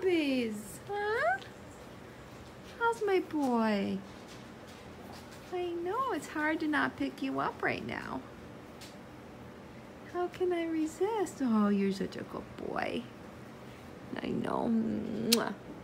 puppies, huh? How's my boy? I know it's hard to not pick you up right now. How can I resist? Oh, you're such a good boy. I know. Mwah.